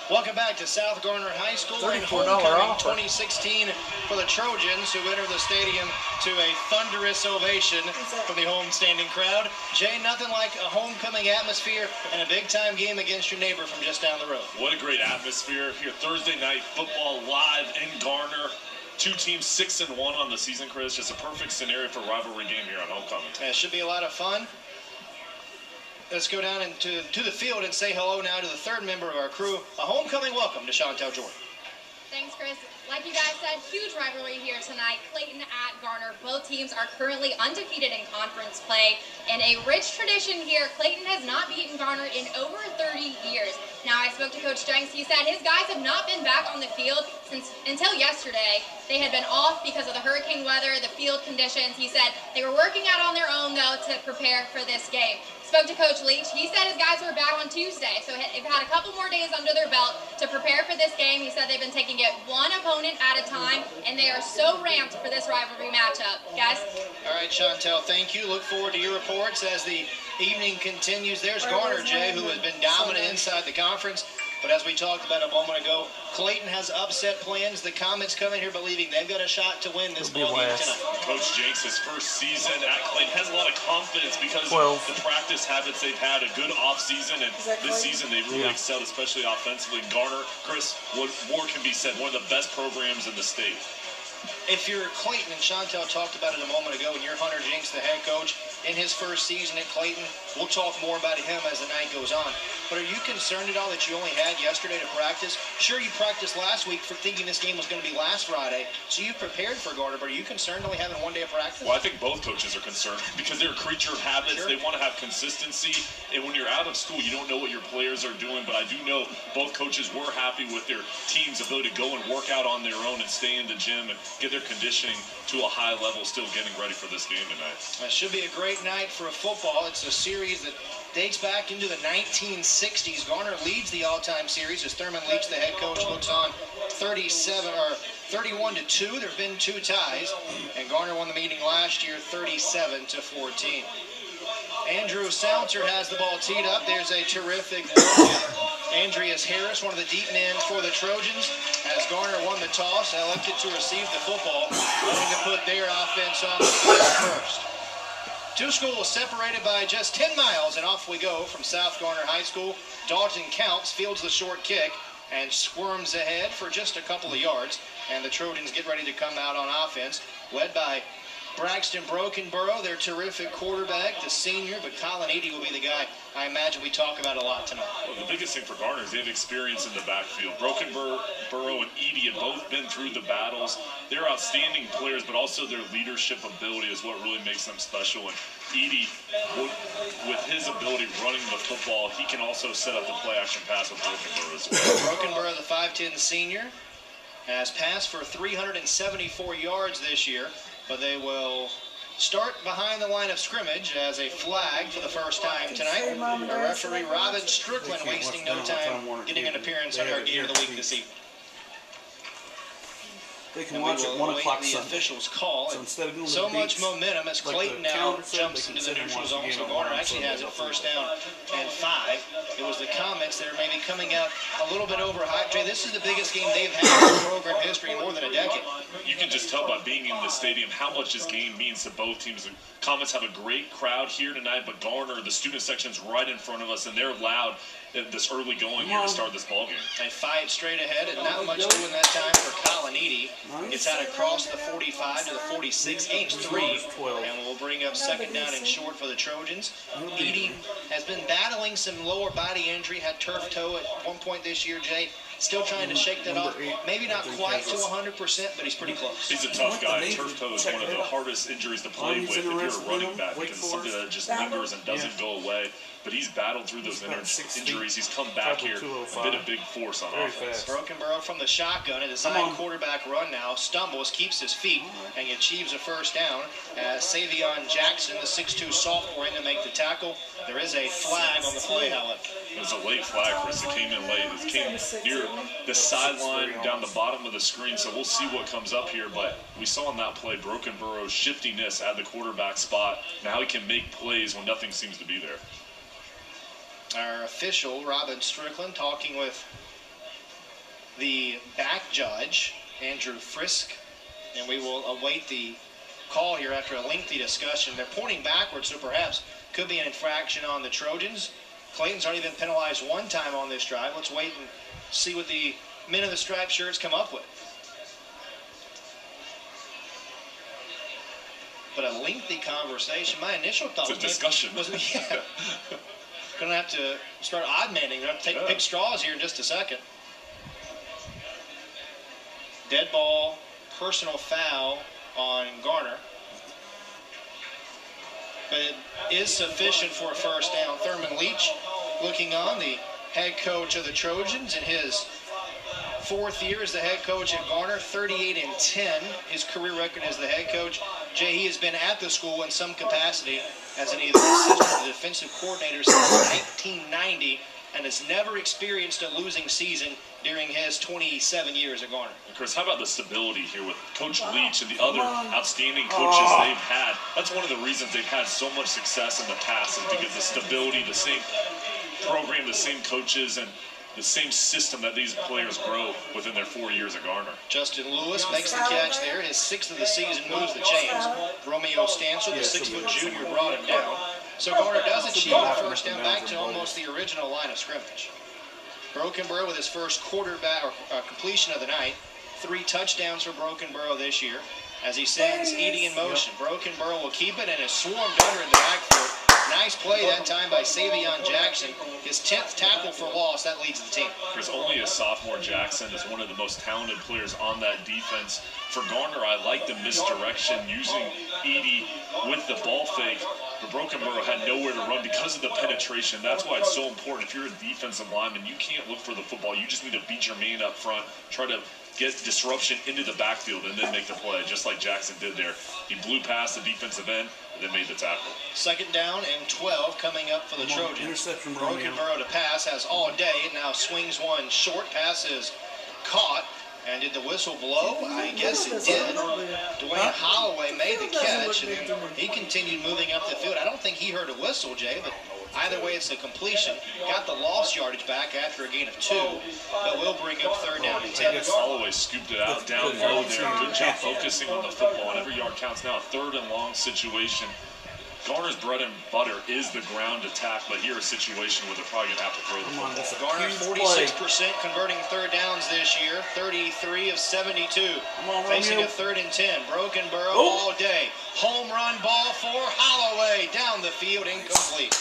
Welcome back to South Garner High School and $34 homecoming offer. 2016 for the Trojans, who enter the stadium to a thunderous ovation from the home-standing crowd. Jay, nothing like a homecoming atmosphere and a big-time game against your neighbor from just down the road. What a great atmosphere here. Thursday night football live in Garner. Two teams 6-1 on the season, Chris. Just a perfect scenario for a rivalry game here on homecoming. It should be a lot of fun. Let's go down to the field and say hello now to the third member of our crew. A homecoming welcome to Chantel Jordan. Thanks, Chris. Like you guys said, huge rivalry here tonight. Clayton at Garner. Both teams are currently undefeated in conference play. In a rich tradition here, Clayton has not beaten Garner in over 30 years. Now, I spoke to Coach Jenks. He said his guys have not been back on the field until yesterday. They had been off because of the hurricane weather, the field conditions. He said they were working out on their own, though, to prepare for this game. Spoke to Coach Leach. He said his guys were back on Tuesday, so they've had a couple more days under their belt to prepare for this game. He said they've been taking it one opponent at a time, and they are so ramped for this rivalry matchup. Guys? All right, Chantel, thank you. Look forward to your reports as the evening continues. There's Garner, Jay, who has been dominant inside the conference. But as we talked about a moment ago, Clayton has upset plans. The Comets come in here believing they've got a shot to win this ball game tonight. Coach Jenks, his first season at Clayton, has a lot of confidence because of the practice habits they've had, a good offseason, and this season they've really excelled, especially offensively. Garner, Chris, what more can be said? One of the best programs in the state. If you're Clayton, and Chantel talked about it a moment ago, and you're Hunter Jenks, the head coach, in his first season at Clayton, we'll talk more about him as the night goes on. But are you concerned at all that you only had yesterday to practice? Sure, you practiced last week for thinking this game was going to be last Friday, so you prepared for Garner, but are you concerned only having one day of practice? Well, I think both coaches are concerned because they're a creature of habits. They want to have consistency, and when you're out of school, you don't know what your players are doing, but I do know both coaches were happy with their team's ability to go and work out on their own and stay in the gym and get their conditioning to a high level, still getting ready for this game tonight. It should be a great night for football. It's a series that dates back into the 1960s. Garner leads the all-time series as Thurman Leach, the head coach, looks on 31-2. There have been two ties, and Garner won the meeting last year 37-14. Andrew Salter has the ball teed up. There's a terrific Andreis Harris, one of the deep men for the Trojans, as Garner won the toss, elected to receive the football, wanting to put their offense on the field first. Two schools separated by just 10 miles, and off we go from South Garner High School. Dalton Counts fields the short kick and squirms ahead for just a couple of yards, and the Trojans get ready to come out on offense, led by Braxton Brokenborough, their terrific quarterback, the senior, but Colin Eaddy will be the guy I imagine we talk about a lot tonight. Well, the biggest thing for Garner is they have experience in the backfield. Brokenborough and Eaddy have both been through the battles. They're outstanding players, but also their leadership ability is what really makes them special. And Eaddy, with his ability running the football, he can also set up the play-action pass with Brokenborough as well. Brokenborough, the 5'10 senior, has passed for 374 yards this year, but they will start behind the line of scrimmage as a flag for the first time tonight. Our referee, Robin Strickland, wasting no time getting an appearance on our Game of the Week this evening. They can watch at 1 o'clock the Sunday. officials call. So instead of doing So the much beats, momentum as Clayton now jumps into the neutral zone. So Garner actually has it first down and 5. It was the Comets that are maybe coming out a little bit overhyped. Jay, this is the biggest game they've had in program history in more than a decade. You can just tell by being in the stadium how much this game means to both teams. The Comets have a great crowd here tonight, but Garner, the student section's right in front of us, and they're loud at this early going here to start this ball game. They fight straight ahead, and not much doing that time for Colin Eaddy. Gets out across the 45 to the 46, gains 3, and will bring up second down and short for the Trojans. Eaddy has been battling some lower body injury, had turf toe at one point this year, Jay. Still trying to shake that off. Maybe not quite to 100%, but he's pretty close. He's a tough guy. Turf toe is one of the hardest injuries to play with if you're a running back because it's something that just lingers and doesn't go away. But he's battled through those injuries. He's come back here, been a big force on offense. Brokenborough from the shotgun, a design quarterback run now, stumbles, keeps his feet, and achieves a first down. Savion Jackson, the 6'2 sophomore, in to make the tackle. There is a flag on the play, however. It was a late flag, Chris. It came in late. It came near the sideline down the bottom of the screen, so we'll see what comes up here. But we saw in that play Brokenborough's shiftiness at the quarterback spot. Now he can make plays when nothing seems to be there. Our official, Robin Strickland, talking with the back judge, Andrew Frisk, and we will await the call here after a lengthy discussion. They're pointing backwards, so perhaps could be an infraction on the Trojans. Clayton's already been penalized one time on this drive. Let's wait and see what the men in the striped shirts come up with. But a lengthy conversation. My initial thought was a discussion. Yeah. Gonna have to start odd manning. They're gonna have to pick straws here in just a second. Dead ball, personal foul on Garner. But it is sufficient for a first down. Thurman Leach looking on, the head coach of the Trojans in his 4th year as the head coach at Garner, 38-10. His career record as the head coach. Jay, he has been at the school in some capacity as an either assistant or defensive coordinator since 1990 and has never experienced a losing season during his 27 years at Garner. And Chris, how about the stability here with Coach Leach and the other outstanding coaches they've had? That's one of the reasons they've had so much success in the past, is to get the stability, the same program, the same coaches, and the same system that these players grow within their 4 years at Garner. Justin Lewis makes the catch there. His 6th of the season, moves the chains. Romeo Stansel, the 6-foot junior, brought him down. So Garner does achieve the first down back to almost the original line of scrimmage. Brokenborough with his first quarterback or completion of the night. 3 touchdowns for Brokenborough this year as he sends Eaddy in motion. Brokenborough will keep it and is swarmed under in the backfield. Nice play that time by Savion Jackson. His 10th tackle for loss. That leads the team. Chris, only a sophomore Jackson is one of the most talented players on that defense. For Garner, I like the misdirection using Eaddy with the ball fake. But Brokenborough had nowhere to run because of the penetration. That's why it's so important. If you're a defensive lineman, you can't look for the football. You just need to beat your man up front, try to get disruption into the backfield, and then make the play, just like Jackson did there. He blew past the defensive end and then made the tackle. 2nd down and 12 coming up for the Trojans. Brokenborough to pass, has all day, now swings one short. Pass is caught. And did the whistle blow? I guess it did. Dwayne Holloway made the catch, and he continued moving up the field. I don't think he heard a whistle, Jay, but either way, it's a completion. Got the lost yardage back after a gain of 2, but will bring up 3rd down and 10. Holloway scooped it out down low there. Good job focusing on the football, and every yard counts now. A 3rd and long situation. Garner's bread and butter is the ground attack, but here a situation where they're probably going to have to throw the football. Garner 46% converting 3rd downs this year, 33 of 72. Facing a 3rd and 10. Brokenborough all day. Home run ball for Holloway. Down the field, incomplete.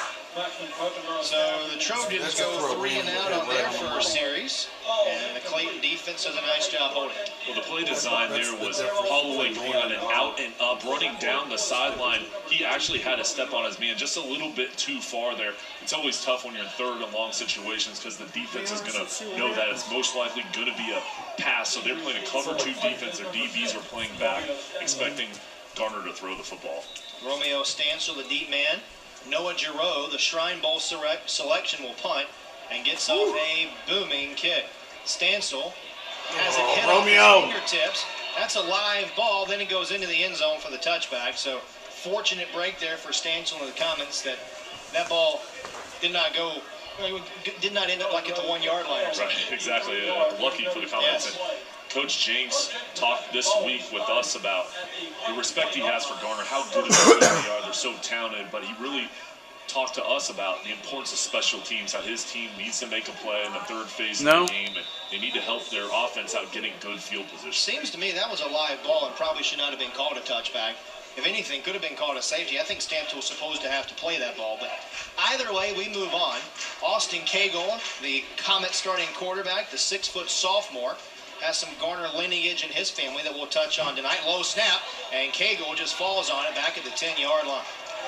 So the Trojans go 3 and out on their first series, and the Clayton defense does a nice job holding it. Well, the play design there was Holloway going on an out and up, running down the sideline. He actually had a step on his man just a little bit too far there. It's always tough when you're in 3rd and long situations because the defense is going to know that it's most likely going to be a pass. So they're playing a cover 2 defense. Their DBs are playing back, expecting Garner to throw the football. Romeo Stansel, the deep man. Noah Giroux, the Shrine Bowl selection, will punt and gets off a booming kick. Stansel has it hit off his fingertips. That's a live ball. Then it goes into the end zone for the touchback. So fortunate break there for Stansel and the Comets that ball did not end up like at the 1 yard line. Right, exactly. Lucky for the Comets. Yes. And Coach Jenks talked this week with us about the respect he has for Garner, how good of a coach they are. They're so talented, but he really talked to us about the importance of special teams, how his team needs to make a play in the 3rd phase of the game, and they need to help their offense out getting good field position. Seems to me that was a live ball and probably should not have been called a touchback. If anything, could have been called a safety. I think Stansel was supposed to have to play that ball, but either way, we move on. Austin Cagle, the Comet starting quarterback, the 6-foot sophomore, has some Garner lineage in his family that we'll touch on tonight. Low snap, and Cagle just falls on it back at the 10-yard line.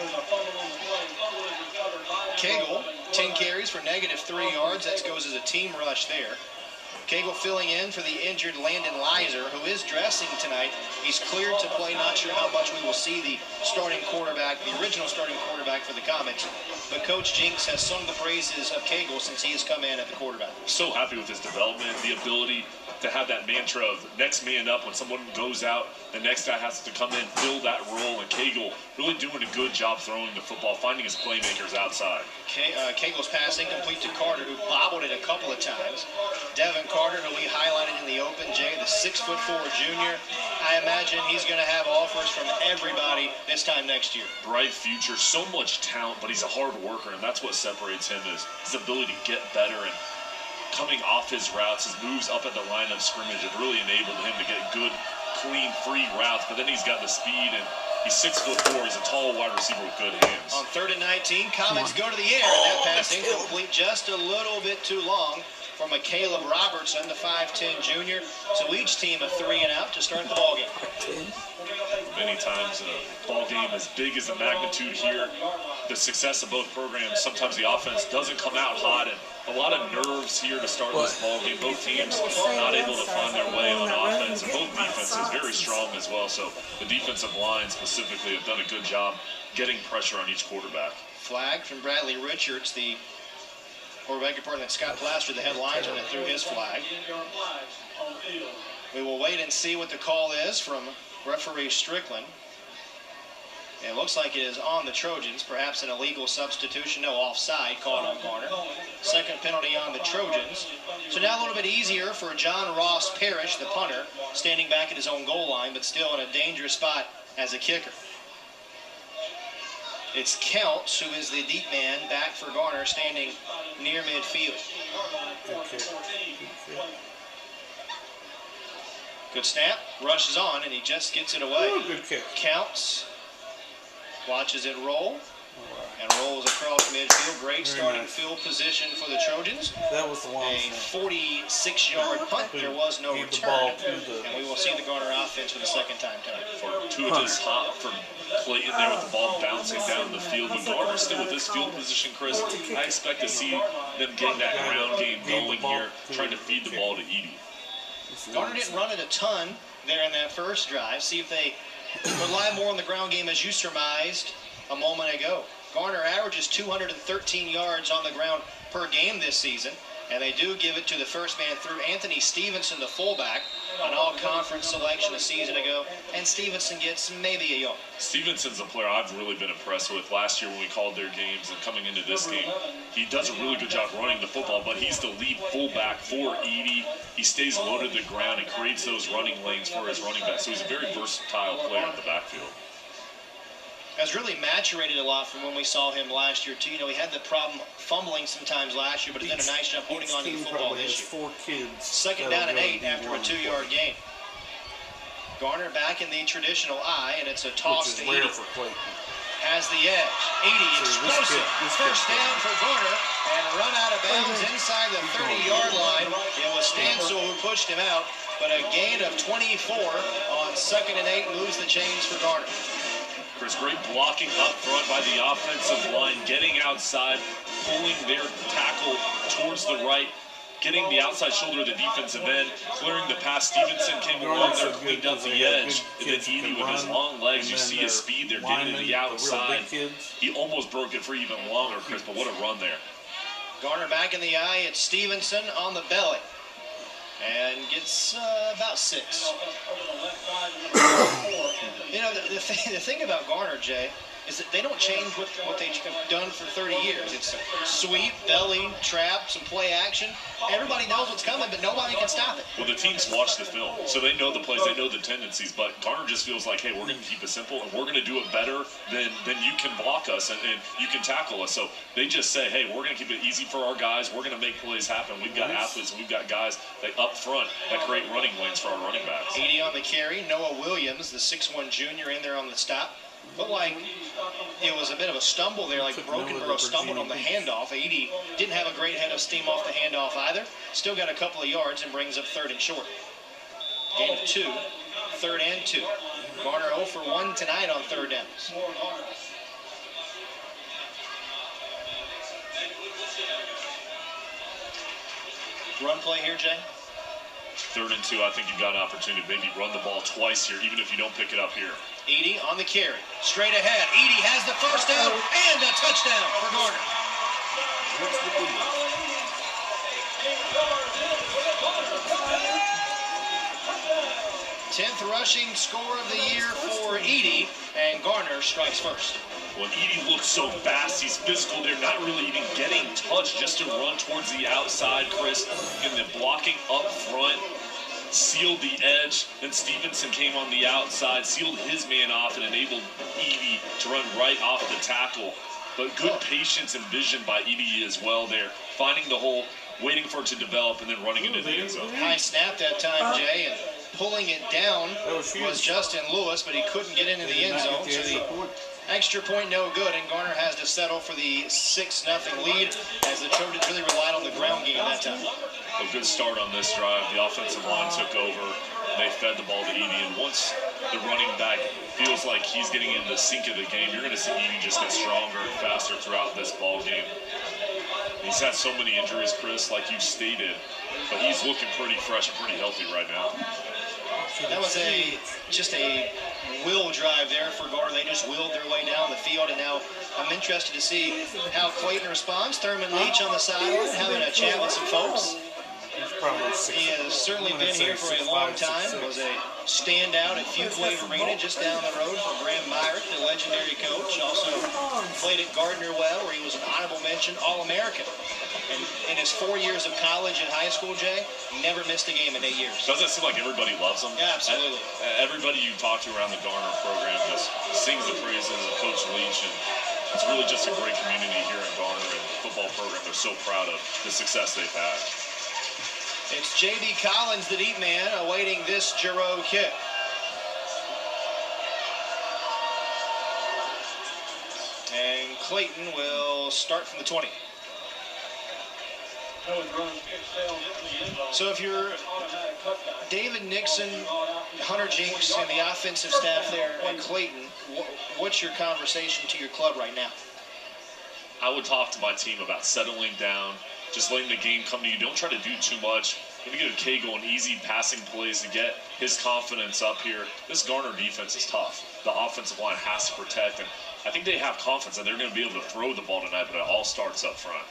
Cagle, 10 carries for -3 yards. That goes as a team rush there. Cagle filling in for the injured Landon Lizer, who is dressing tonight. He's cleared to play. Not sure how much we will see the starting quarterback, the original starting quarterback for the Comets. But Coach Jenks has sung the praises of Cagle since he has come in at the quarterback. So happy with his development, the ability to have that mantra of next man up. When someone goes out, the next guy has to come in, fill that role, and Cagle really doing a good job throwing the football, finding his playmakers outside. Cagle's pass incomplete to Carter, who bobbled it a couple of times. Devin Carter, who we highlighted in the open, Jay, the 6'4" junior. I imagine he's going to have offers from everybody this time next year. Bright future, so much talent, but he's a hard worker, and that's what separates him, is his ability to get better and coming off his routes, his moves up at the line of scrimmage have really enabled him to get good, clean, free routes, but then he's got the speed, and he's 6'4". He's a tall wide receiver with good hands. On 3rd and 19, Comets go to the air, and that pass incomplete, just a little bit too long for Caleb Robertson, the 5'10" junior. So each team a 3 and out to start the ball game. Many times a ball game as big as the magnitude here, the success of both programs, sometimes the offense doesn't come out hot, and a lot of nerves here to start this ball game. Both teams not able to find their way on offense, and both defenses very strong as well. So the defensive line specifically have done a good job getting pressure on each quarterback. Flag from Bradley Richards, the quarterback department. Scott Plaster, the head linesman, threw his flag. We will wait and see what the call is from referee Strickland. It looks like it is on the Trojans, perhaps an illegal substitution. No, offside called on Garner. Second penalty on the Trojans. So now a little bit easier for John Ross Parrish, the punter, standing back at his own goal line, but still in a dangerous spot as a kicker. It's Counts, who is the deep man, back for Garner, standing near midfield. Good snap, rushes on, and he just gets it away. Counts, watches it roll, and rolls across midfield. Great starting field position for the Trojans. That was the long A 46-yard punt. There was no return, and we will see the Garner offense for the second time tonight. Fortuitous hop from Clayton there with the ball bouncing down the field. But Garner still with this field position, Chris, I expect to see them getting that ground game going here, trying to feed the ball to Eaddy. Garner didn't run it a ton there in that first drive. See if they rely more on the ground game, as you surmised a moment ago. Garner averages 213 yards on the ground per game this season, and they do give it to the first man through, Anthony Stevenson, the fullback, an all-conference selection a season ago, and Stevenson gets maybe a yard. Stevenson's a player I've really been impressed with. Last year when we called their games and coming into this game, he does a really good job running the football, but he's the lead fullback for Eaddy. He stays low to the ground and creates those running lanes for his running back, so he's a very versatile player in the backfield. Has really maturated a lot from when we saw him last year, too. You know, he had the problem fumbling sometimes last year, but he's done a nice job holding on to the football this year. 4 kids. Second down and 8 after a 2-yard gain. Garner back in the traditional I, and it's a toss to Eaddy. Has the edge. Eaddy explosive. First down for Garner, and run out of bounds inside the 30-yard line. It was Stansel who pushed him out, but a gain of 24 on 2nd and 8 moves the chains for Garner. Chris, great blocking up front by the offensive line, getting outside, pulling their tackle towards the right, getting the outside shoulder of the defensive end, clearing the pass. Stevenson came along there, cleaned up the edge, and then Eaddy with his long legs, you see his speed there, getting to the outside. He almost broke it for even longer, Chris, but what a run there. Garner back in the eye, it's Stevenson on the belly, and gets about 6. You know, the thing about Garner, Jay, is that they don't change what they've done for 30 years. It's sweep, belly, trap, some play action. Everybody knows what's coming, but nobody can stop it. Well, the teams watch the film, so they know the plays, they know the tendencies, but Garner just feels like, hey, we're going to keep it simple, and we're going to do it better than you can block us and you can tackle us. So they just say, hey, we're going to keep it easy for our guys. We're going to make plays happen. We've got athletes, and we've got guys that up front that create running lanes for our running backs. Eaddy on the carry. Noah Williams, the 6'1" junior, in there on the stop. Looked like it was a bit of a stumble there, like Brokenborough stumbled on the handoff. Eaddy didn't have a great head of steam off the handoff either. Still got a couple of yards and brings up 3rd and short. Gain of 2, 3rd and 2. Garner 0 for 1 tonight on 3rd downs. Run play here, Jay? 3rd and 2, I think you've got an opportunity to maybe run the ball twice here, even if you don't pick it up here. Eaddy on the carry. Straight ahead. Eaddy has the first down and a touchdown for Garner. 10th rushing score of the year for Eaddy, and Garner strikes first. Well, Eaddy looks so fast. He's physical. They're not really even getting touched just to run towards the outside, Chris. And then blocking up front, sealed the edge. Then Stevenson came on the outside, sealed his man off, and enabled Eaddy to run right off the tackle. But good patience and vision by Eaddy as well there. Finding the hole, waiting for it to develop, and then running into the end zone. High snap that time, Jay, and pulling it down was Justin Lewis, but he couldn't get into the end zone. So the extra point no good, and Garner has to settle for the 6-0 lead as the Trojans really relied on the ground game that time. A good start on this drive. The offensive line took over. They fed the ball to Eaddy, and once the running back feels like he's getting in the sync of the game, you're going to see Eaddy just get stronger and faster throughout this ball game. He's had so many injuries, Chris, like you stated, but he's looking pretty fresh and pretty healthy right now. That was just a will drive there for Garner. They just willed their way down the field, and now I'm interested to see how Clayton responds. Thurman Leach on the sideline having a chat with some folks. He has certainly been here for a long time. Was a standout at Fuquay Arena just down the road from Graham Myrick, the legendary coach. Also played at Gardner Webb, where he was an honorable mention All-American. And in his 4 years of college and high school, Jay, never missed a game in 8 years. Doesn't it seem like everybody loves him? Yeah, absolutely. Everybody you talk to around the Garner program just sings the praises of Coach Leach, and it's really just a great community here in Garner and the football program. They're so proud of the success they've had. It's J.B. Collins, the deep man, awaiting this Giroux kick. And Clayton will start from the 20. So if you're David Nixon, Hunter Jinks, and the offensive staff there at Clayton, what's your conversation to your club right now? I would talk to my team about settling down, just letting the game come to you. Don't try to do too much. Maybe give Cagle an easy passing plays to get his confidence up here. This Garner defense is tough. The offensive line has to protect, and I think they have confidence that they're going to be able to throw the ball tonight, but it all starts up front.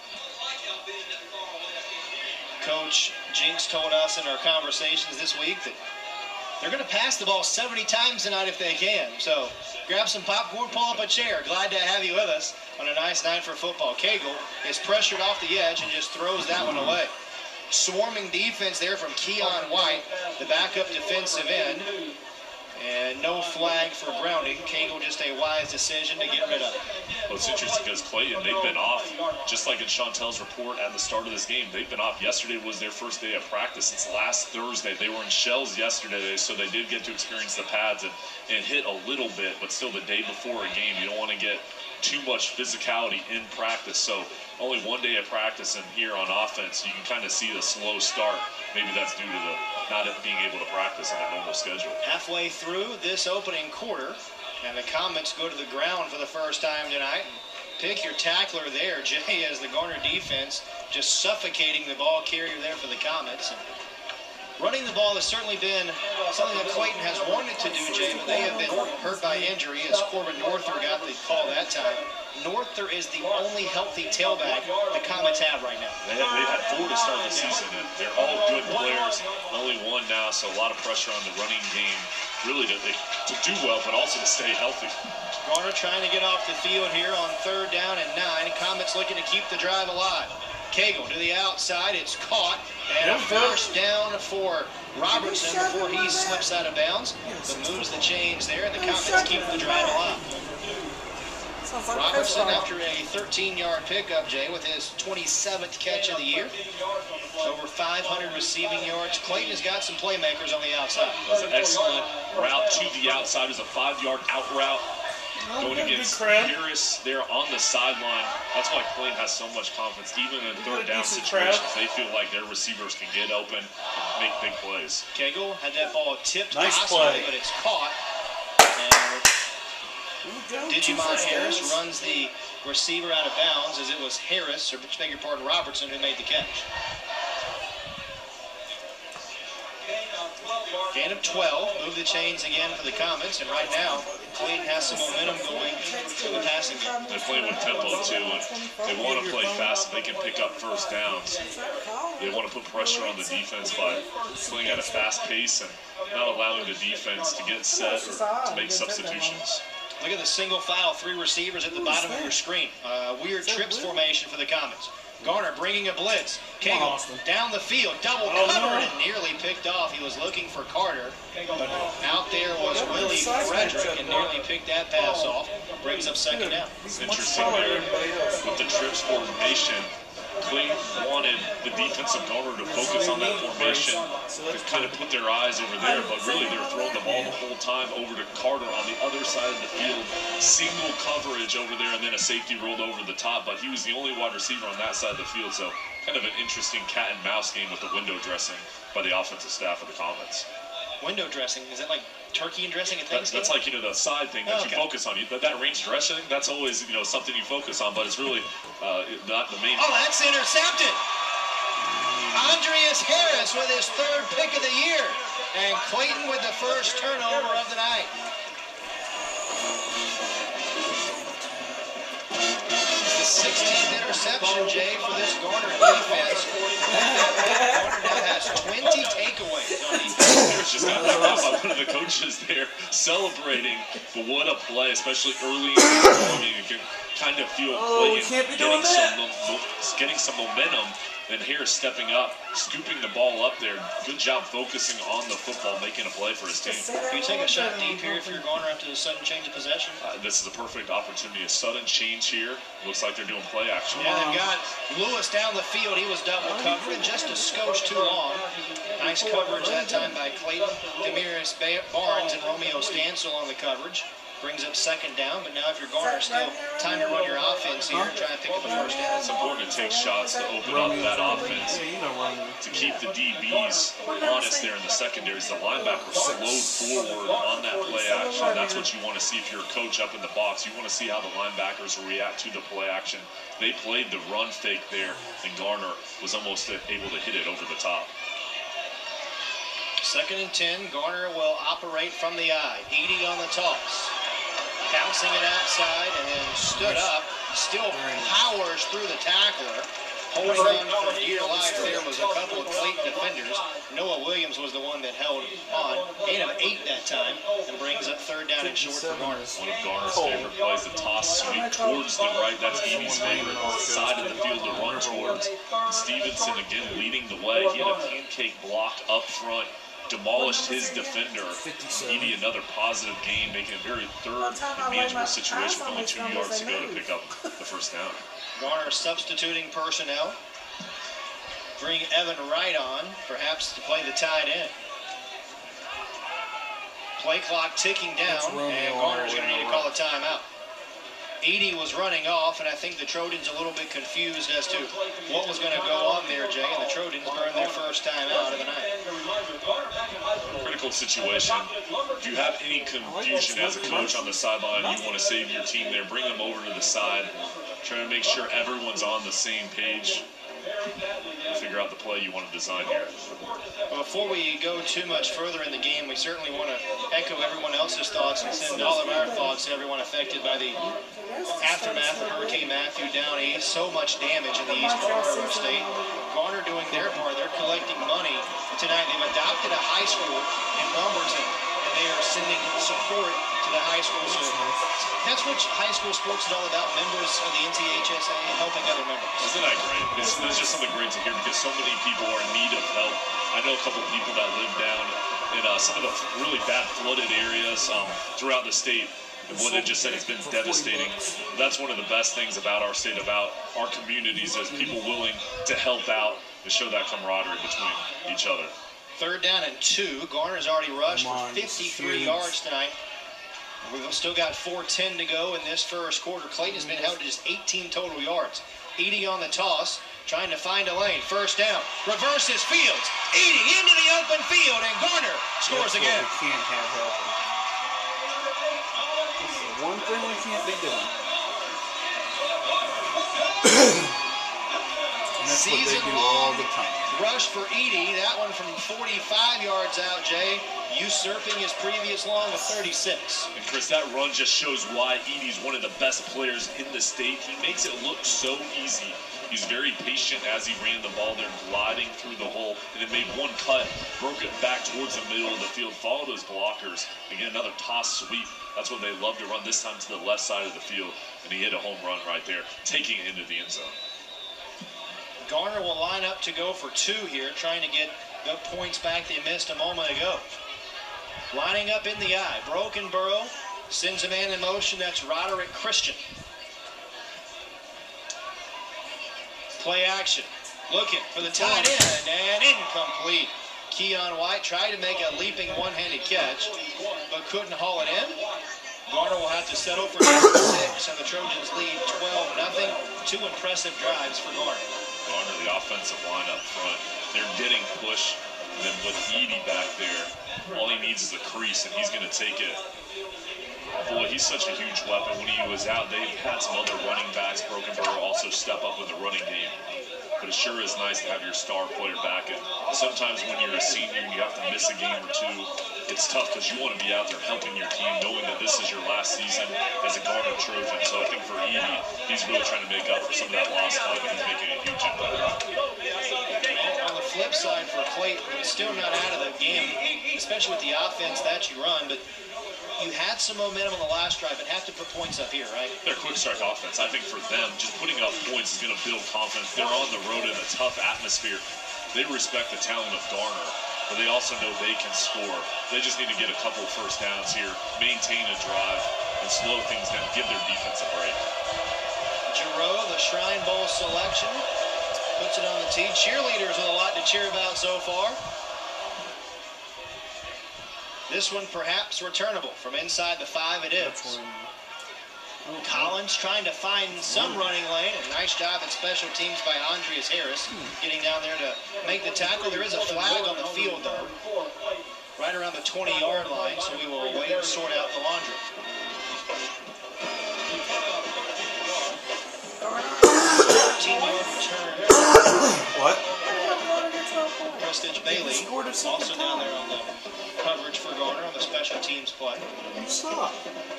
Coach Jinks told us in our conversations this week that they're going to pass the ball 70 times tonight if they can. So grab some popcorn, pull up a chair. Glad to have you with us on a nice night for football. Cagle is pressured off the edge and just throws that one away. Swarming defense there from Keon White, the backup defensive end. And no flag for grounding. Cagle just a wise decision to get rid of it. Well, it's interesting because Clayton, they've been off, just like in Chantel's report at the start of this game. They've been off. Yesterday was their first day of practice since last Thursday. They were in shells yesterday, so they did get to experience the pads and hit a little bit, but still the day before a game, you don't want to get too much physicality in practice. So only one day of practice, and here on offense, you can kind of see the slow start. Maybe that's due to the not being able to practice on a normal schedule. Halfway through this opening quarter, and the Comets go to the ground for the first time tonight. Pick your tackler there, Jay, as the Garner defense just suffocating the ball carrier there for the Comets. And running the ball has certainly been something that Clayton has wanted to do, Jay, but they have been hurt by injury as Corbin Norther got the call that time. Norther is the only healthy tailback the Comets have right now. They've had 4 to start the season, and they're all good players. Only one now, so a lot of pressure on the running game, really to do well, but also to stay healthy. Garner trying to get off the field here on 3rd down and 9. Comets looking to keep the drive alive. Cagle to the outside, it's caught, and a first down for Robertson before he slips out of bounds. So moves the chains there, and the Comets keep the drive alive. Robertson, after a 13-yard pickup, Jay, with his 27th catch of the year. Over 500 receiving yards. Clayton has got some playmakers on the outside. That's an excellent route to the outside. It was a 5-yard out route. Going against Harris there on the sideline. That's why Clayton has so much confidence. Even in 3rd down situations, they feel like their receivers can get open and make big plays. Cagle had that ball tipped play, but it's caught. And Digimon Harris runs the receiver out of bounds, as it was Harris, or beg your pardon, Robertson, who made the catch. Gain of 12, move the chains again for the Comets, and right now, Clayton has some momentum going to the passing game. They're playing with tempo too, and they want to play fast so they can pick up first downs. They want to put pressure on the defense by playing at a fast pace and not allowing the defense to get set or to make substitutions. Look at the single file, 3 receivers at the bottom of your screen. Weird trips formation for the Comets. Garner bringing a blitz. Cagle down the field, double covered and nearly picked off. He was looking for Carter, but out there was Willie Frederick and nearly picked that pass off. Brings up second down. It's interesting there with the trips formation. Clayton wanted the defensive Garner to focus on that formation, to kind of put their eyes over there, but really they were throwing the ball the whole time over to Carter on the other side of the field. Single coverage over there, and then a safety rolled over the top, but he was the only wide receiver on that side of the field, so kind of an interesting cat and mouse game with the window dressing by the offensive staff of the Comets. Window dressing, is that like turkey and dressing at Thanksgiving? That's like, you know, the side thing that you focus on. That range dressing, that's always, you know, something you focus on, but it's really not the main. Oh, that's intercepted. Andreis Harris with his 3rd pick of the year. And Clayton with the first turnover of the night. It's the 16th interception, Jay, for this Garner defense. Garner now has 20 takeaways on defense. Just got knocked out by one of the coaches there celebrating, but what a play, especially early in the game. I mean, you can kind of feel Clayton getting some momentum, and Harris stepping up, scooping the ball up there. Good job focusing on the football, making a play for his team. Can you take a shot deep here if you're Garner after the sudden change of possession? This is a perfect opportunity. A sudden change here. Looks like they're doing play action. Yeah, they've got Lewis down the field. He was double covered and just a skosh too long. Nice coverage that time by Clayton. Demiris Barnes and Romeo Stansel on the coverage. Brings up second down, but now if you're Garner, still time to run your offense here and try to pick up the first down. It's important to take shots to open up that offense, to keep the DBs honest there in the secondaries. The linebacker slowed forward on that play action. That's what you want to see if you're a coach up in the box. You want to see how the linebackers react to the play action. They played the run fake there, and Garner was almost able to hit it over the top. 2nd and 10, Garner will operate from the eye. Eaddy on the toss. Bouncing it outside and then stood up. Still powers through the tackler. Holding on for dear life there was a couple of Clayton defenders. Noah Williams was the one that held on. 8 of 8 that time and brings up 3rd down and short for Garner. One of Garner's favorite plays, the toss sweep towards the right. That's Eaddy's favorite side of the field to run towards. And Stevenson again leading the way. He had a pancake block up front. Demolished his defender. Eaddy another positive game, making a very third and manageable situation with only 2 yards to go to pick up the first down. Garner substituting personnel. Bring Evan Wright on, perhaps to play the tight end. Play clock ticking down, and Garner's going to need to call a timeout. Eaddy was running off, and I think the Trojans a little bit confused as to what was going to go on there, Jay, and the Trojans burned their first time out of the night. Critical situation. If you have any confusion as a coach on the sideline, you want to save your team there, bring them over to the side, try to make sure everyone's on the same page. Figure out the play you want to design here. Well, before we go too much further in the game, we certainly want to echo everyone else's thoughts and send all of our thoughts to everyone affected by the aftermath of Hurricane Matthew down east. So much damage in the eastern part of our state. Garner doing their part. They're collecting money tonight. They've adopted a high school in Lumberton, and they are sending support to the high school. So that's what high school sports is all about, members of the NTHSA helping other members. Isn't that great? It's just something great to hear because so many people are in need of help. I know a couple of people that live down in some of the really bad flooded areas throughout the state. And what they just said has been devastating. That's one of the best things about our state, about our communities, is people willing to help out and show that camaraderie between each other. 3rd down and 2. Garner's already rushed for 53 yards tonight. We've still got 4:10 to go in this first quarter. Clayton has been held to just 18 total yards. Eaddy on the toss, trying to find a lane. First down, reverses Fields. Eaddy into the open field, and Garner scores again. We can't have helping. This is the one thing we can't be doing. And that's what they do all the time. Rush for Eaddy, that one from 45 yards out, Jay, usurping his previous long of 36. And Chris, that run just shows why Eaddy's one of the best players in the state. He makes it look so easy. He's very patient as he ran the ball there, gliding through the hole, and then made one cut, broke it back towards the middle of the field, followed his blockers. Again, another toss sweep. That's what they love to run, this time to the left side of the field, and he hit a home run right there, taking it into the end zone. Garner will line up to go for 2 here, trying to get the points back they missed a moment ago. Lining up in the eye, Broken Burrow sends a man in motion. That's Roderick Christian. Play action, looking for the tight end, and incomplete. Keon White tried to make a leaping one-handed catch, but couldn't haul it in. Garner will have to settle for number 6, and the Trojans lead 12-0. 2 impressive drives for Garner. Garner, the offensive line up front, they're getting push, and then with Eaddy back there, all he needs is a crease, and he's going to take it. Boy, he's such a huge weapon. When he was out, they've had some other running backs, Broken Burrow, also step up in the running game. But it sure is nice to have your star player back. And sometimes when you're a senior and you have to miss a game or 2, it's tough because you want to be out there helping your team, knowing that this is your last season as a Garner Trojan. So I think for Eaddy, he's really trying to make up for some of that lost time, and he's making a huge impact. On the flip side for Clayton, he's still not out of the game, especially with the offense that you run. But you had some momentum on the last drive and have to put points up here, right? Their quick strike offense, I think for them, just putting up points is going to build confidence. They're on the road in a tough atmosphere. They respect the talent of Garner, but they also know they can score. They just need to get a couple first downs here, maintain a drive, and slow things down, give their defense a break. Giroux, the Shrine Bowl selection, puts it on the tee. Cheerleaders with a lot to cheer about so far. This one perhaps returnable from inside the 5 it is. Collins trying to find some running lane. A nice job at special teams by Andreis Harris getting down there to make the tackle. There is a flag on the field though, right around the 20-yard line, so we will wait and sort out the laundry. What? Prestige Bailey also down there on the coverage for Garner on the special teams play. You suck.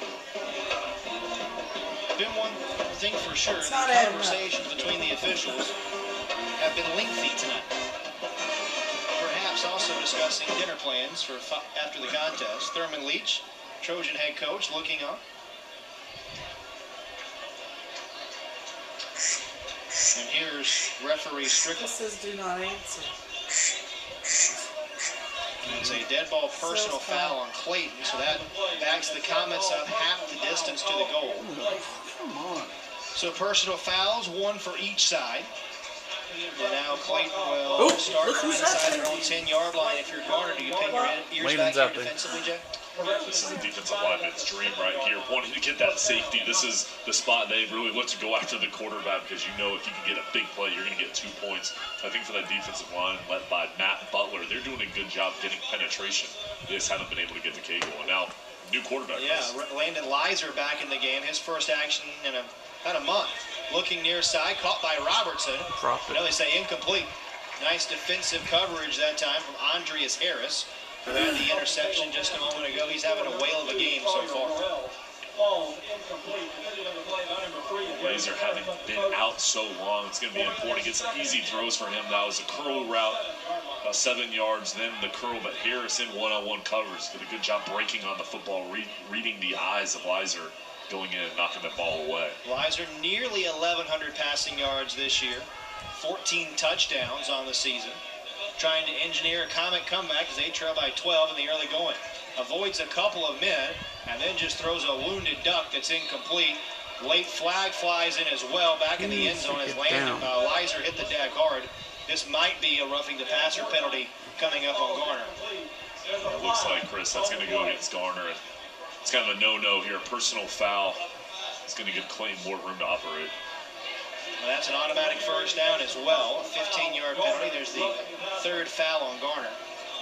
Been one thing for sure, the conversations between the officials have been lengthy tonight. Perhaps also discussing dinner plans for after the contest. Thurman Leach, Trojan head coach, looking on. And here's referee Strickland. This says do not answer. It's a dead ball personal foul on Clayton, so that backs the Comets up half the distance to the goal. Come on. So personal fouls, 1 for each side. And now Clayton will start from inside their own 10-yard line. If you're Garner, do you pin your ears back here defensively, Jay? This is a defensive lineman's dream right here. Wanting to get that safety. This is the spot they really look to go after the quarterback, because you know if you can get a big play, you're going to get 2 points. I think for that defensive line led by Matt Butler, they're doing a good job getting penetration. They just haven't been able to get the K going. Now, new quarterback. Yeah, Landon Lizer back in the game. His first action in about a month. Looking near side, caught by Robertson. I know they say incomplete. Nice defensive coverage that time from Andreis Harris, who had the interception just a moment ago. He's having a whale of a game so far. Laser having been out so long, it's going to be important to get some easy throws for him. That was a curl route, 7 yards, then the curl, but Harris in one-on-one coverage did a good job breaking on the football, reading the eyes of Lizer, going in and knocking the ball away. Lizer nearly 1,100 passing yards this year, 14 touchdowns on the season. Trying to engineer a Comet comeback as they trail by 12 in the early going. Avoids a couple of men and then just throws a wounded duck that's incomplete. Late flag flies in as well, back in the end zone as Lizer hit the deck hard. This might be a roughing the passer penalty coming up on Garner. It looks like, Chris, that's going to go against Garner. It's kind of a no-no here. A personal foul. It's going to give Clayton more room to operate. Well, that's an automatic first down as well. 15-yard penalty. There's the 3rd foul on Garner.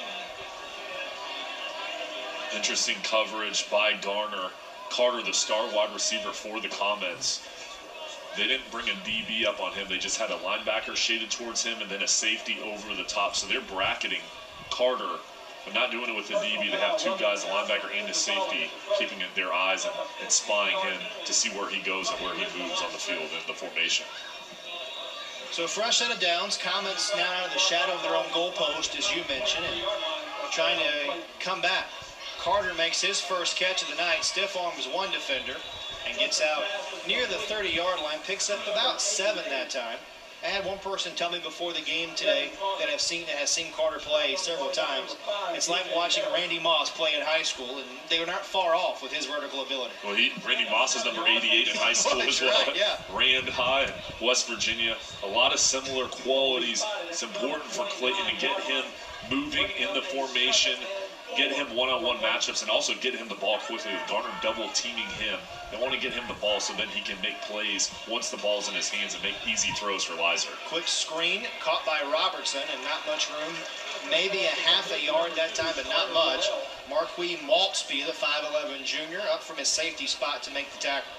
Interesting coverage by Garner. Carter, the star wide receiver for the Comets. They didn't bring a DB up on him. They just had a linebacker shaded towards him and then a safety over the top. So they're bracketing Carter, but not doing it with the DB. They have 2 guys, a linebacker and a safety, keeping their eyes and spying him to see where he goes and where he moves on the field in the formation. So fresh set of downs. Comets now out of the shadow of their own goalpost, as you mentioned, and trying to come back. Carter makes his first catch of the night. Stiff arms one defender and gets out near the 30-yard line. Picks up about 7 that time. I had one person tell me before the game today that has seen Carter play several times. It's like watching Randy Moss play in high school, and they were not far off with his vertical ability. Well, Randy Moss is number 88 in high school as well. Right, yeah. Rand High in West Virginia. A lot of similar qualities. It's important for Clayton to get him moving in the formation, get him one-on-one matchups, and also get him the ball quickly. Garner double-teaming him. They want to get him the ball so then he can make plays once the ball's in his hands and make easy throws for Lizer. Quick screen caught by Robertson, and not much room. Maybe a half a yard that time, but not much. Marquis Maltsby, the 5'11 junior, up from his safety spot to make the tackle.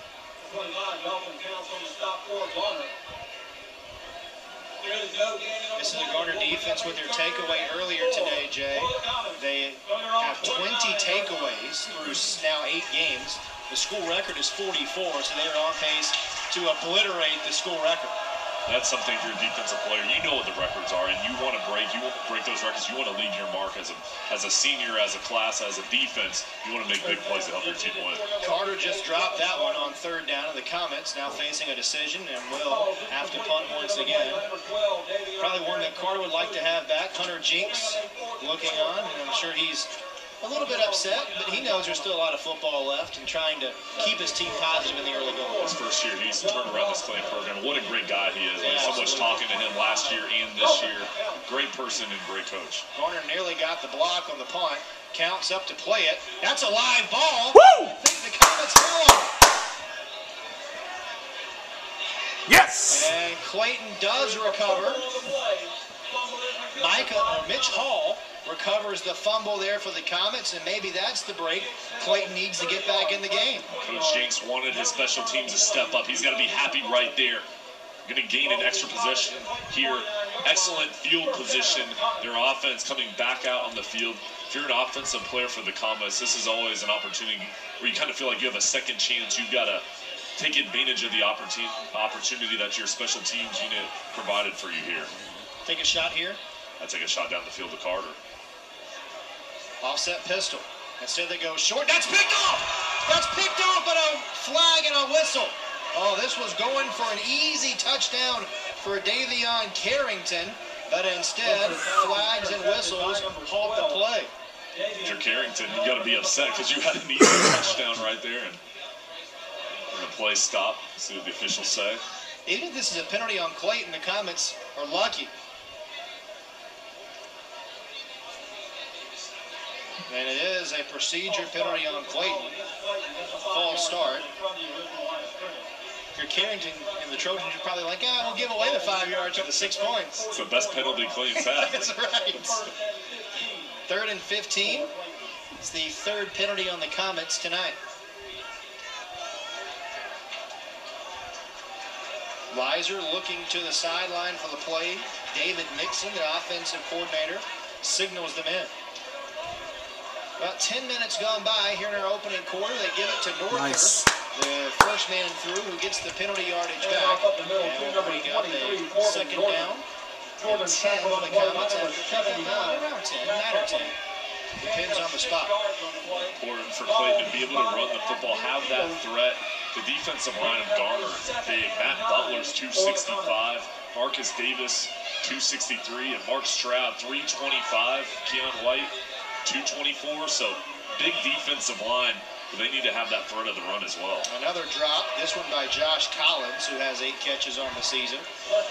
This is a Garner defense with their takeaway earlier today, Jay. They have 20 takeaways through now 8 games. The school record is 44, so they're on pace to obliterate the school record. That's something if you're a defensive player, you know what the records are, and you want to break those records. You want to lead your mark as a senior, as a class, as a defense. You want to make big plays to help your team win. Carter just dropped that one on 3rd down, and the Comets now facing a decision and will have to punt once again. Probably one that Carter would like to have back. Hunter Jinks looking on, and I'm sure he's a little bit upset, but he knows there's still a lot of football left and trying to keep his team positive in the early goals. His first year, he's turned around this playing program. What a great guy he is. Yeah, so much talking to him last year and this year. Great person and great coach. Garner nearly got the block on the punt. Counts up to play it. That's a live ball. Woo! I think the Comets fell. Yes! And Clayton does recover. Mitch Hall recovers the fumble there for the Comets, and maybe that's the break Clayton needs to get back in the game. Coach Jenks wanted his special teams to step up. He's got to be happy right there. Going to gain an extra possession here. Excellent field position. Their offense coming back out on the field. If you're an offensive player for the Comets, this is always an opportunity where you kind of feel like you have a second chance. You've got to take advantage of the opportunity that your special teams unit provided for you here. Take a shot here. I take a shot down the field to Carter. Offset pistol. Instead they go short. That's picked off! That's picked off, but a flag and a whistle. Oh, this was going for an easy touchdown for Davion Carrington, but instead flags and whistles halt the play. If you're Carrington, you got to be upset because you had an easy touchdown right there, and the play stopped. See what the officials say. Even if this is a penalty on Clayton, the Comets are lucky. And it is a procedure penalty on Clayton. False start. If you're Carrington and the Trojans, you're probably like, we'll give away the 5 yards for the 6 points. It's the best penalty Clayton's had. That's right. 3rd and 15. It's the 3rd penalty on the Comets tonight. Lizer looking to the sideline for the play. David Nixon, the offensive coordinator, signals them in. About 10 minutes gone by here in our opening quarter. They give it to Norther, nice. The first man through, who gets the penalty yardage back. And we'll bring up a 2nd down. And 10 for the Comets. Around 10, 9 or 10. Depends on the spot. Important for Clayton to be able to run the football, have that threat. The defensive line of Garner is big. Matt Butler's 265. Marcus Davis, 263. And Mark Stroud, 325. Keon White, 224, so big defensive line, but they need to have that threat of the run as well. Another drop, this one by Josh Collins, who has 8 catches on the season.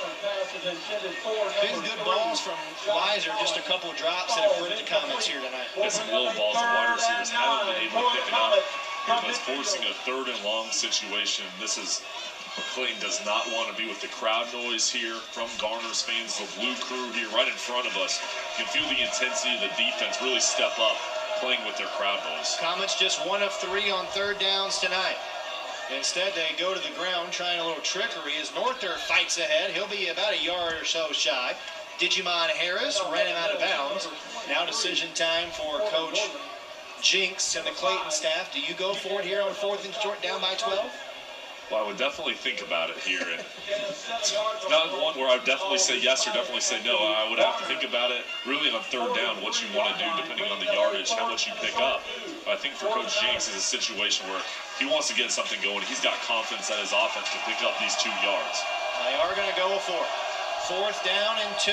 Been good balls from Lizer, just a couple drops that have hurt the Comets here tonight. Got some low balls, the wide receivers haven't been able to pick it up. It's forcing a 3rd and long situation. This is Clayton does not want to be with the crowd noise here from Garner's fans, the blue crew here right in front of us. You can feel the intensity of the defense really step up playing with their crowd noise. Comets just 1 of 3 on 3rd downs tonight. Instead, they go to the ground trying a little trickery as Norther fights ahead. He'll be about a yard or so shy. Digimon Harris ran him out of bounds. Now decision time for Coach Jinks and the Clayton staff. Do you go for it here on 4th and short down by 12? Well, I would definitely think about it here. And not one where I would definitely say yes or definitely say no. I would have to think about it really on third down, what you want to do depending on the yardage, how much you pick up. But I think for Coach Jenks is a situation where he wants to get something going. He's got confidence that his offense can pick up these 2 yards. They are going to go for it. 4th down and 2.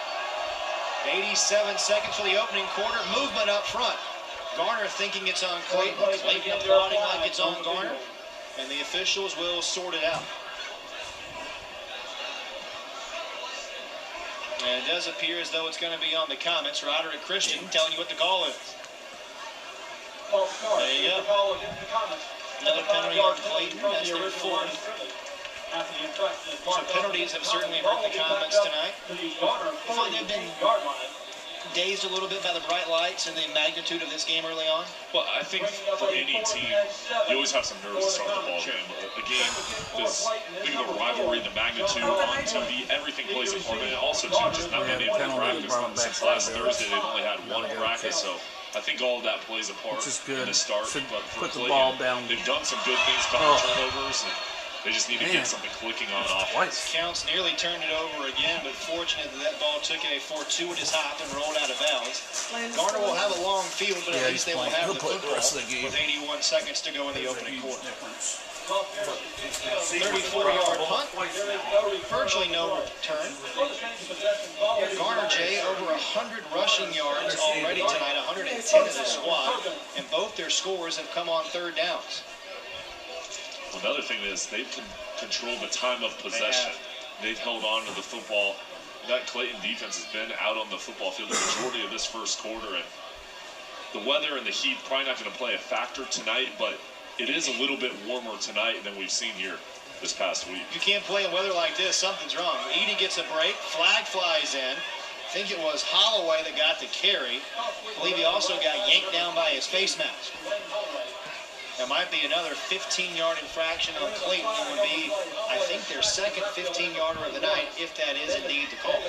87 seconds for the opening quarter. Movement up front. Garner thinking it's on Clayton. Clayton applauding like it's on Garner. And the officials will sort it out. And it does appear as though it's going to be on the Comets. Roderick Christian telling you what the call is. There you go. Another penalty on Clayton. That's their 4th. So penalties have certainly hurt the Comets tonight. I find they've been dazed a little bit by the bright lights and the magnitude of this game early on. Well, I think for any team, you always have some nerves to start the ball game. The game, this big of a rivalry, the magnitude on TV, everything plays a part in it. Also, too, just not being able to practice since last Thursday. They've only had 1 practice, so I think all of that plays a part in the start. But for Clayton, they've done some good things, couple turnovers, and they just need to get something clicking on offense. Counts nearly turned it over again, but fortunate that ball took a fortuitous hop and rolled out of bounds. Garner will have a long field, but at least they will have the football with 81 seconds to go in the opening quarter. 34-yard punt, virtually no return. Garner, Jay, over 100 rushing yards already tonight, 110 as a squad, and both their scores have come on third downs. Another thing is they've controlled the time of possession. They've held on to the football. That Clayton defense has been out on the football field the majority of this first quarter. And the weather and the heat probably not going to play a factor tonight, but it is a little bit warmer tonight than we've seen here this past week. You can't play in weather like this. Something's wrong. Eaddy gets a break. Flag flies in. I think it was Holloway that got the carry. I believe he also got yanked down by his face mask. There might be another 15-yard infraction on Clayton. It would be, I think, their second 15-yarder of the night, if that is indeed the call.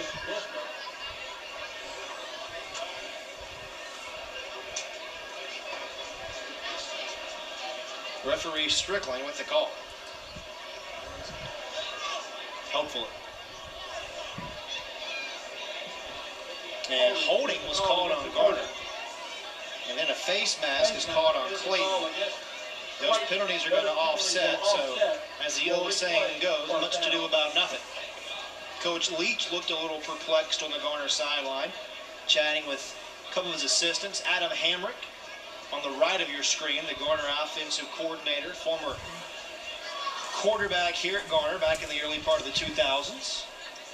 Referee Strickland with the call. Hopefully. And holding was called on Garner. And then a face mask is called on Clayton. Those penalties are going to offset, so as the old saying goes, much to do about nothing. Coach Leach looked a little perplexed on the Garner sideline, chatting with a couple of his assistants. Adam Hamrick on the right of your screen, the Garner offensive coordinator, former quarterback here at Garner back in the early part of the 2000s.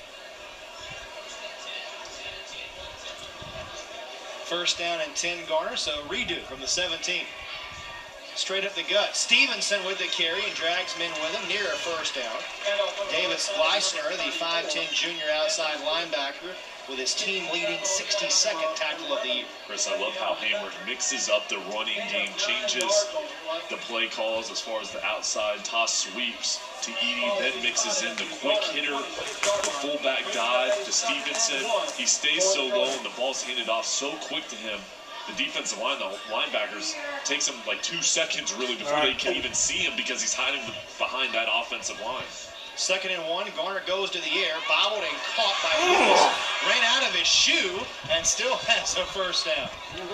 First down and 10 Garner, so redo from the 17. Straight up the gut. Stevenson with the carry and drags men with him near a first down. Davis Leisner, the 5'10 junior outside linebacker, with his team-leading 62nd tackle of the year. Chris, I love how Hammer mixes up the running game, changes the play calls as far as the outside toss sweeps to Eaddy, then mixes in the quick hitter, the fullback dive to Stevenson. He stays so low and the ball's handed off so quick to him. The defensive line, the linebackers, takes him like 2 seconds really before they can even see him because he's hiding behind that offensive line. 2nd and 1, Garner goes to the air, bobbled and caught by Lewis, ran out of his shoe, and still has a first down.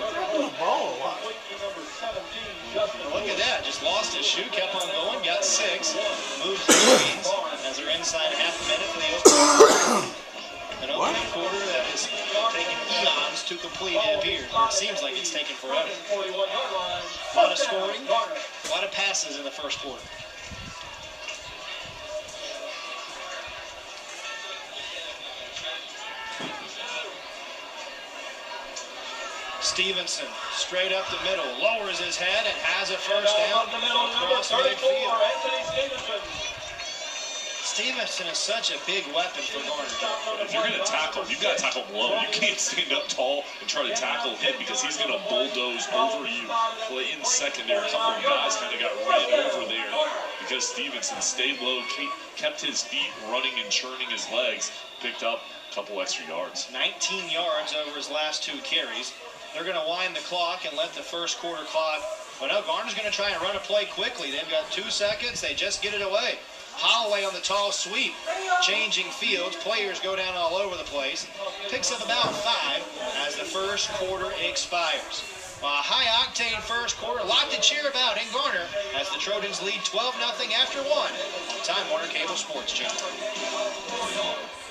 Look at that, just lost his shoe, kept on going, got 6, moves the speeds as they're inside half a minute for the opening quarter. An opening quarter that is taking eons to complete here. It seems like it's taken forever. A lot of scoring, a lot of passes in the first quarter. Stevenson, straight up the middle, lowers his head and has a first down across midfield. Stevenson is such a big weapon for Garner. If you're going to tackle, you've got to tackle him low. You can't stand up tall and try to tackle him because he's going to bulldoze over you. Clayton's secondary, a couple of guys kind of got ran over there because Stevenson stayed low, kept his feet running and churning his legs, picked up a couple extra yards. 19 yards over his last 2 carries. They're going to wind the clock and let the first quarter clock But no, Garner's going to try and run a play quickly. They've got 2 seconds. They just get it away. Holloway on the tall sweep, changing fields. Players go down all over the place. Picks up about 5 as the first quarter expires. A high-octane first quarter, a lot to cheer about in Garner as the Trojans lead 12-0 after 1 on Time Warner Cable Sports Channel.